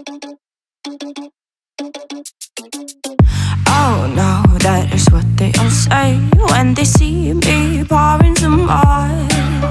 Oh no, that is what they all say when they see me pouring some wine.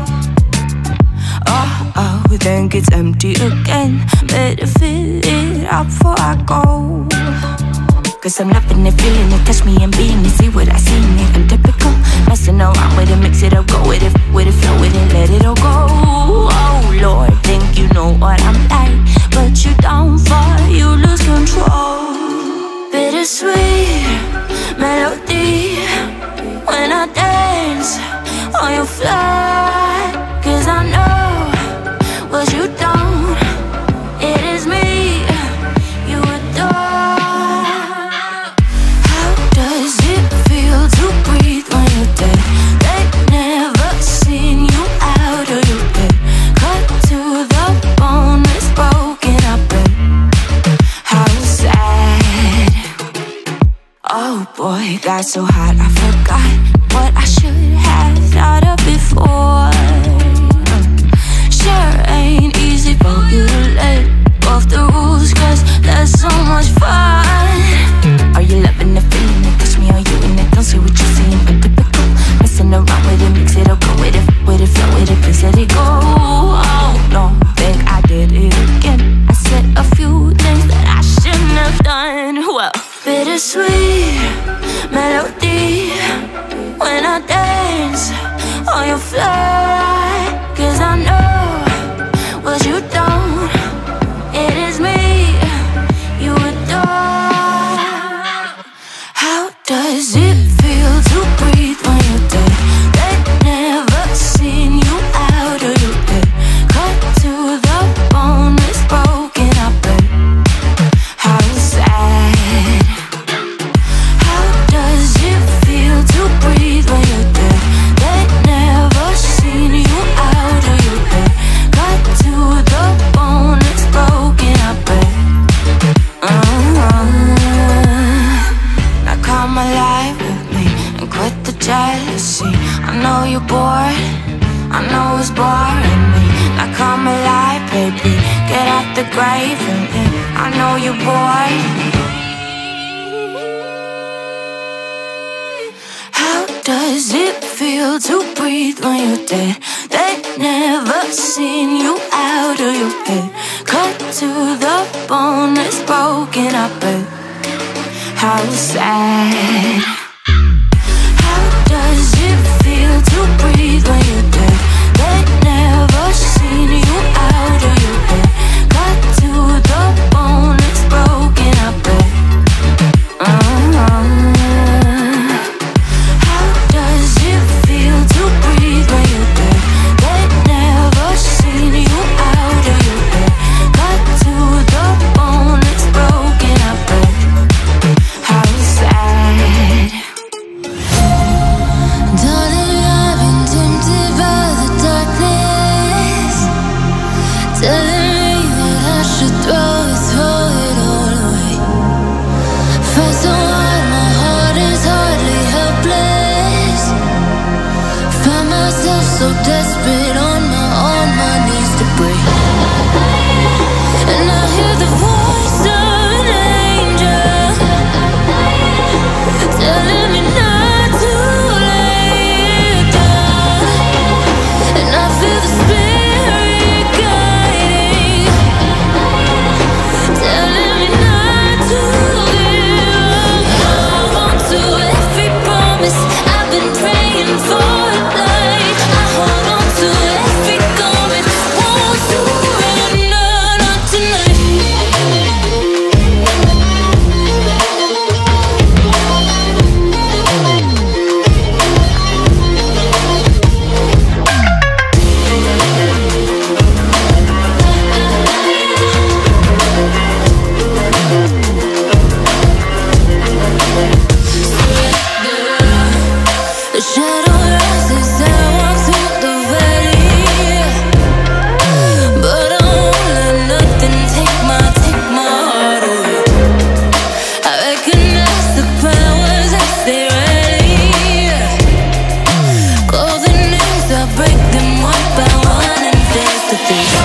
Oh, think it's empty again. Better fill it up before I go. Cause I'm loving it, feeling it, touch me and being it. See what I see in it, I'm typical. Messing around with it, mix it up, go with it, flow with it, let it all go. Oh Lord, think you know what I'm like, but you don't fall, you lose control. Bittersweet melody when I dance on your fly. Cause I know what you don't, it is me you adore. How does it feel to breathe when you're dead? They've never seen you out of your bed. Cut to the bone, it's broken up and how sad. Oh boy, got so hot I forgot what I should have thought of before. Sure ain't easy for you to let go of the rules, cause there's so much fun. Are you loving the feeling it? Touch me, are you in it? Don't say what you're saying, but typical. Messing around with it, mix it up, go with it, flow with it, please let it go. Oh no, think I did it again. I said a few things that I shouldn't have done. Well, bittersweet melody when I dance on your fly. Cause I know what you don't, it is me you adore. How does it feel to breathe when you're dead? They've never seen you out of your bed. Cut to the bone, it's broken up and how sad. How does it feel to breathe when you're dead? They've never seen you out of your bed. Cut to the bone, it's broken up and now come alive with me and quit the jealousy. I know you're bored, I know it's boring me. Now come alive, baby, get out the grave and I know you're bored. How does it feel to breathe when you're dead? They've never seen you out of your bed. Cut to the bone, it's broken up and how sad. How does it feel to breathe when you're dead? They've never seen you out of your bed. Cut to the bone, it's broken up and how does it feel to breathe when you're dead? They've never seen you out of your bed. Cut to the bone, it's broken up and how sad. Darling, I've been tempted by the darkness, telling me that I should throw it all away. Fight so hard, my heart is hardly helpless. Find myself so desperate on my knees to break. And I hear the voice of an angel telling me not to lay it down. And I feel the spirit guiding, telling me not to give up. I want to every promise I've been praying for. Like I hold on to every garment, won't surrender, not tonight. The shadow rises and I walk through the valley, but I won't let nothing take my heart away. I recognize the powers as they rally. Call the names, I break them one by one and face to face.